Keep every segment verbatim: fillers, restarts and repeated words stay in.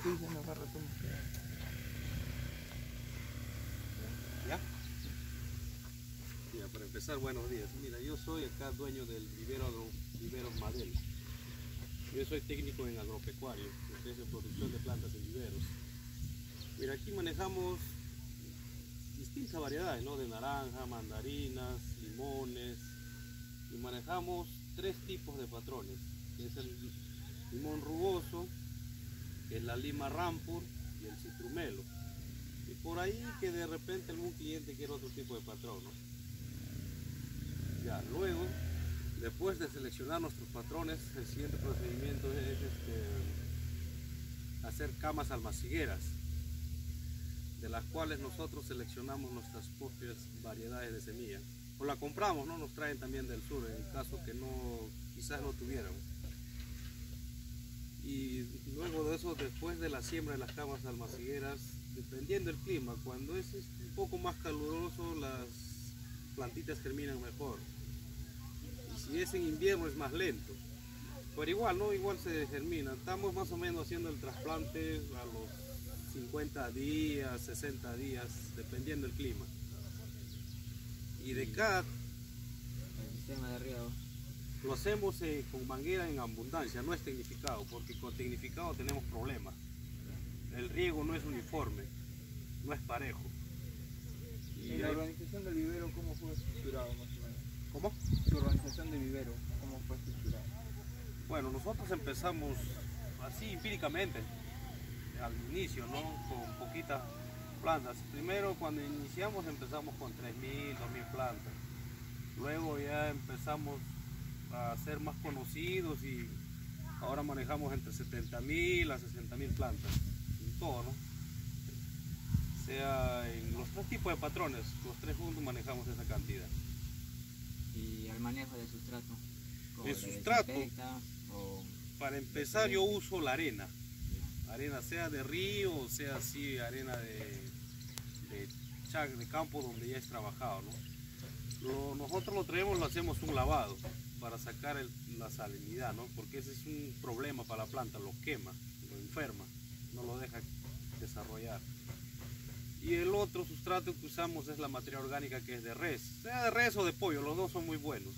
estoy diciendo hace rato. ¿Ya? Mira, para empezar, buenos días. Mira, yo soy acá dueño del vivero agro, Viveros Madel. Yo soy técnico en agropecuario, que es de producción de plantas en viveros. Mira, aquí manejamos distintas variedades, ¿no? De naranja, mandarinas, limones, y manejamos tres tipos de patrones, que es el limón rugoso, que es la lima rampur y el citrumelo. Y por ahí que de repente algún cliente quiere otro tipo de patrón, ¿no? Ya, luego, después de seleccionar nuestros patrones, el siguiente procedimiento es este, hacer camas almacigueras, de las cuales nosotros seleccionamos nuestras propias variedades de semilla. O la compramos, ¿no? Nos traen también del sur, en el caso que no, quizás no tuviéramos. Y luego de eso, después de la siembra de las camas almacigueras, dependiendo del clima, cuando es un poco más caluroso, las plantitas germinan mejor. Y si es en invierno es más lento. Pero igual, ¿no? Igual se germina. Estamos más o menos haciendo el trasplante a los cincuenta días, sesenta días, dependiendo del clima. Y de cada... El sistema de riego. Lo hacemos eh, con manguera en abundancia, no es tecnificado, porque con tecnificado tenemos problemas. El riego no es uniforme, no es parejo. Y ¿en la organización del vivero cómo fue estructurado más o menos? ¿Cómo? Su organización de vivero, ¿cómo fue estructurado? Bueno, nosotros empezamos así empíricamente, al inicio, ¿no? Con poquitas plantas. Primero cuando iniciamos empezamos con tres mil, dos mil plantas. Luego ya empezamos a ser más conocidos y ahora manejamos entre setenta mil a sesenta mil plantas, en todo, ¿no? O sea, en los tres tipos de patrones, los tres juntos manejamos esa cantidad. ¿Y el manejo de sustrato? El sustrato, o... para empezar yo uso la arena, arena sea de río o sea así arena de, de, chac, de campo donde ya es trabajado, ¿no? Lo, nosotros lo traemos, lo hacemos un lavado para sacar el, la salinidad, ¿no? Porque ese es un problema para la planta, lo quema, lo enferma, no lo deja desarrollar. Y el otro sustrato que usamos es la materia orgánica, que es de res, sea de res o de pollo, los dos son muy buenos.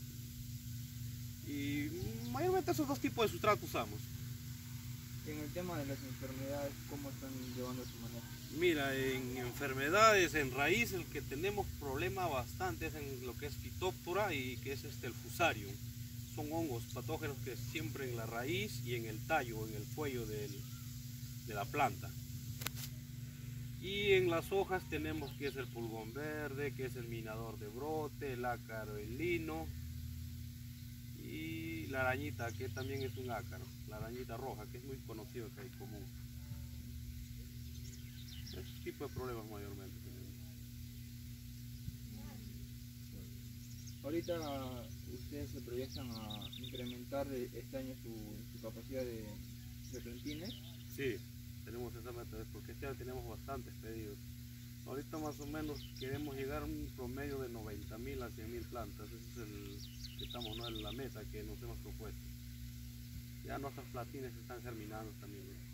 Y mayormente esos dos tipos de sustrato usamos. En el tema de las enfermedades, ¿cómo están llevando su manejo? Mira, en enfermedades, en raíz, el que tenemos problema bastante es en lo que es Phytophthora y que es este, el fusarium. Son hongos patógenos que siempre en la raíz y en el tallo, en el cuello del, de la planta. Y en las hojas tenemos que es el pulgón verde, que es el minador de brote, el ácaro, el lino y la arañita, que también es un ácaro, la arañita roja, que es muy conocido que hay común. Ese tipo de problemas mayormente tenemos. Ahorita ustedes se proyectan a incrementar este año su, su capacidad de, de plantines. Sí, tenemos esa meta, porque este año tenemos bastantes pedidos. Ahorita más o menos queremos llegar a un promedio de noventa mil a cien mil plantas. Ese es el que estamos, ¿no? En la meta que nos hemos propuesto. Ya nuestras plantines están germinando también, ¿no?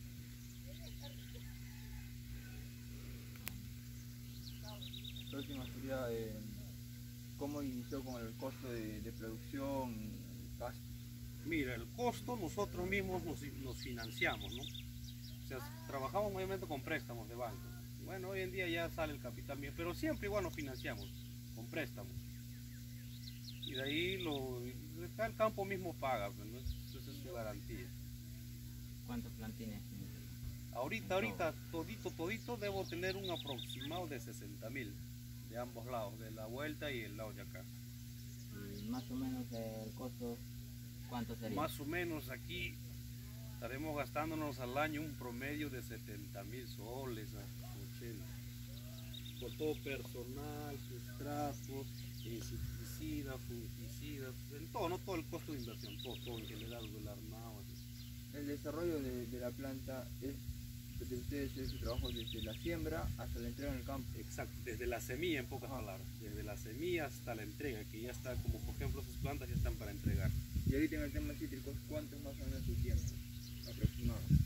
La última sería eh, cómo inició con el costo de, de producción, gasto. Mira, el costo nosotros mismos nos, nos financiamos, ¿no? O sea, trabajamos mayormente con préstamos de banco. Bueno, hoy en día ya sale el capital mío, pero siempre igual nos financiamos con préstamos. Y de ahí lo, acá el campo mismo paga, ¿no? Esa es su garantía. ¿Cuántos plantines? Ahorita, ahorita, todito, todito, debo tener un aproximado de sesenta mil de ambos lados, de la vuelta y el lado de acá. Y más o menos el costo, ¿cuánto sería? Más o menos aquí estaremos gastándonos al año un promedio de setenta mil soles a ochenta. Por todo personal, sustrato, insecticida, fungicida, en todo, no todo el costo de inversión, todo, todo en general, del armado. Así. El desarrollo de, de la planta es de ustedes, es su trabajo desde la siembra hasta la entrega en el campo. Exacto, desde la semilla en pocas palabras, desde la semilla hasta la entrega, que ya está, como por ejemplo esas plantas ya están para entregar. Y ahorita en el tema cítrico, ¿cuánto es más o menos su tiempo aproximado?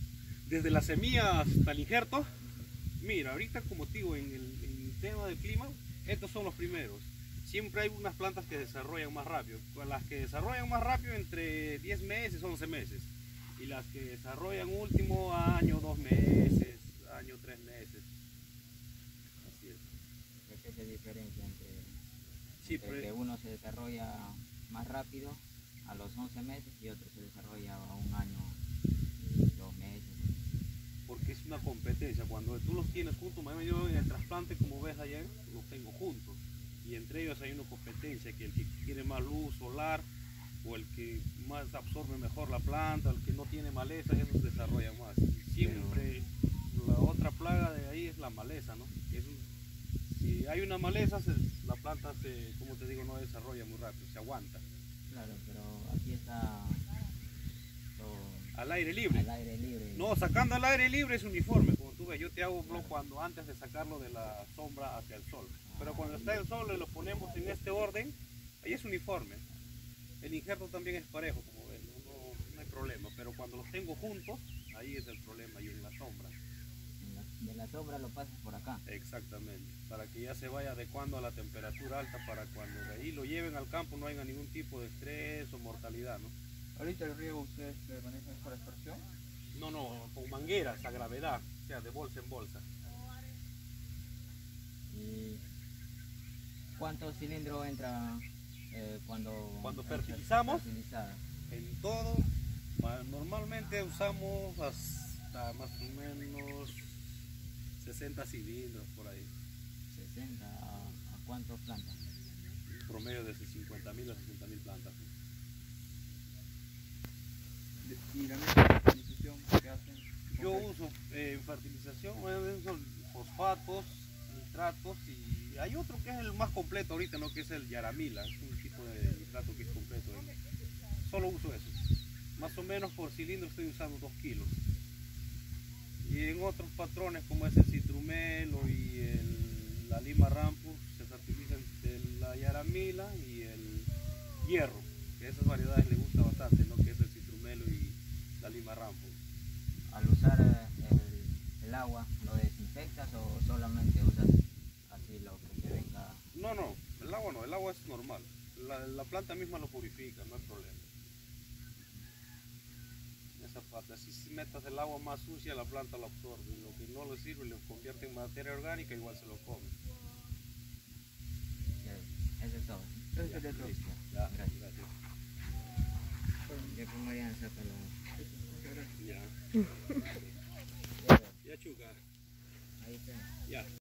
desde la semilla hasta el injerto. Mira, ahorita como te digo, en el, en el tema del clima, estos son los primeros. Siempre hay unas plantas que desarrollan más rápido. Las que desarrollan más rápido entre diez meses, once meses. Y las que desarrollan último año, dos meses, año, tres meses. Así es. ¿Qué es la diferencia entre, Sí, entre pero... que uno se desarrolla más rápido a los once meses y otro se desarrolla a un año y dos meses? Porque es una competencia. Cuando tú los tienes juntos, yo en el trasplante, como ves ayer, los tengo juntos. Y entre ellos hay una competencia, que el que tiene más luz solar o el que más absorbe mejor la planta, el que no tiene maleza, esos desarrollan más. Y siempre Pero... la otra plaga de ahí es la maleza, ¿no? Es un... Si hay una maleza, se... la planta, se, como te digo, no desarrolla muy rápido, se aguanta. Claro, pero aquí está todo al aire libre. Al aire libre. No, sacando al aire libre es uniforme, como tú ves. Yo te hago blog claro. cuando antes de sacarlo de la sombra hacia el sol. Pero cuando está el sol y lo ponemos en este orden, ahí es uniforme. El injerto también es parejo, como ven, no, no, no hay problema. Pero cuando los tengo juntos, ahí es el problema, y en la sombra. En la, de la sombra lo pasas por acá. Exactamente, para que ya se vaya adecuando a la temperatura alta, para cuando de ahí lo lleven al campo no haya ningún tipo de estrés o mortalidad, ¿no? ¿Ahorita el riego ustedes manejan por aspersión? No, no, con mangueras a gravedad, o sea, de bolsa en bolsa. ¿Y cuántos cilindros entra eh, cuando, cuando fertilizamos? Fertilizada? En todo, normalmente usamos hasta más o menos sesenta cilindros por ahí. ¿sesenta? ¿A, a cuántas plantas? Un promedio de cincuenta mil a sesenta mil plantas. ¿Y la misma fertilización que hacen? Yo uso en eh, fertilización, uso fosfatos, nitratos, y hay otro que es el más completo ahorita, ¿no? Que es el Yaramila, es un tipo de nitrato que es completo. Solo uso eso. Más o menos por cilindro estoy usando dos kilos. Y en otros patrones como es el Citrumelo y el, la Lima Rampus, se fertilizan el, la Yaramila y el hierro, que esas variedades le gusta bastante, ¿no? Que es el Citrumelo y la Lima Rampus. Al usar el, el agua, ¿lo desinfectas o solamente usas así lo que te venga? No, no, el agua no, el agua es normal. La, la planta misma lo purifica, no hay problema. Esa parte, así si metas el agua más sucia, la planta lo absorbe. Y lo que no le sirve, lo convierte en materia orgánica, igual se lo come. Eso es todo. Eso sería todo. Ya, gracias. gracias. Ya con Mariana, sácalo. Ya. Ya, Chuca. Ahí está. Ya.